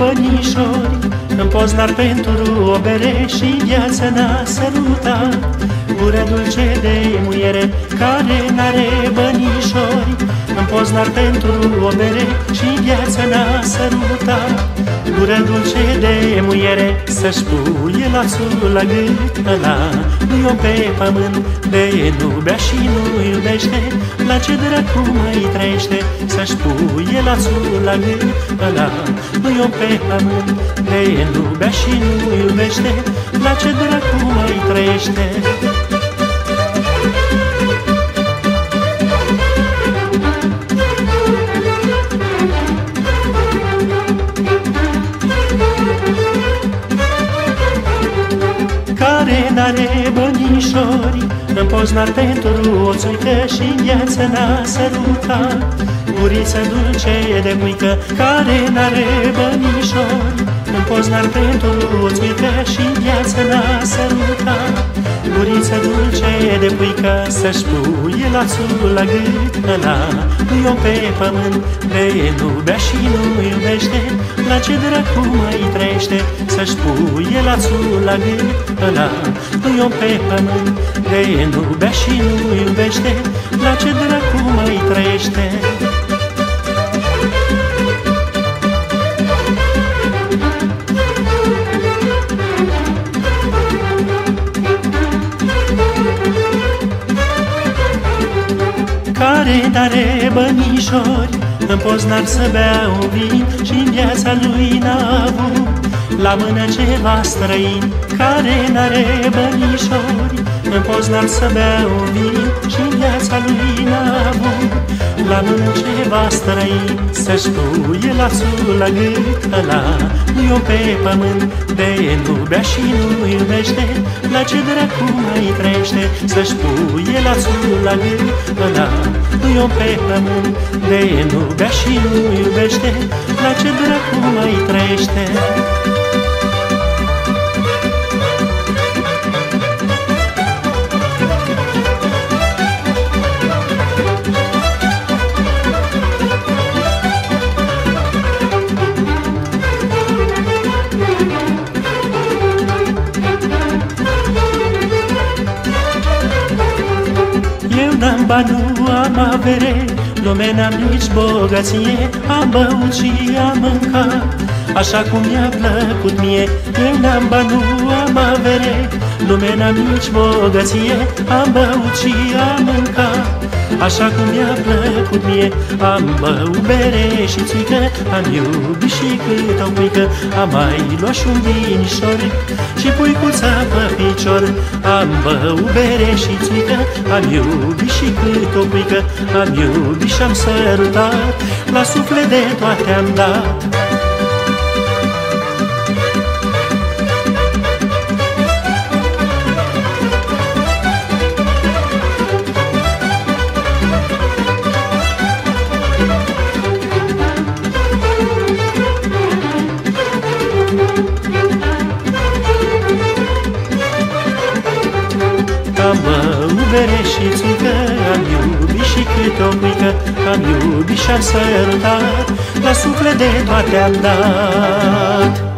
bănișori, în Poznar pentru o bere și viața n-a sărutat. Gură dulce de muiere care n-are bănișori, în Poznar pentru o bere și viața n-a sărutat. Gură dulce de muiere să-și puie lațul la gât ăla. Nu-i om pe pământ de nu bea și nu iubește, la ce dracu mai trăiește să-și puie lațul la gât ăla. Nu-i om pe pământ de nu bea și nu iubește, la ce dracu mai trăiește. Care n-are bănișori, în Poznar pentru o țuică și în viață n-a sărutat. Guriță dulce de muică care n-are bănișori, în Poznar pentru o țuică și în viață n-a sărutat. Guriță dulce de puică să-și puie lațul la gât ăla. Nu-i om pe pământ de nu bea și nu iubește, la ce dracu mai trăiește să-și puie lațul la gât ăla. Nu-i om pe pământ de nu bea și nu iubește, la ce dracu mai trăiește. Care n-are bănișori, în Poznar să bea un vin și în viața lui n-a avut la mână ceva străin. Care n-are bănișori, în Poznar să bea un vin și în viața lui n-a avut la mână ceva străin. Să-și puie lațul la gât ăla. Nu-i om pe pământ de nu bea și nu iubește, la ce dracu mai trăiește să-și puie lațul la gât ăla. Nu-i om pe pământ de nu bea și nu iubește, la ce dracu mai trăiește. N-am bani, nu am avere, lume n-am nici bogăție, am băut și am mâncat așa cum mi-a plăcut mie. Eu n-am bani, nu am avere, lume n-am nici bogăție, am băut și am mâncat așa cum mi-a plăcut mie. Am băut bere și țuică, am iubit și cât o puică, am mai luat și un vinișor și puicuța pe picior. Am băut bere și țuică, am iubit și cât o puică, am iubit și-am sărutat, la suflet de toate am dat. Am băut bere și țuică, am iubit și cât o puică, am iubit și-am sărutat, la suflet de toate am dat.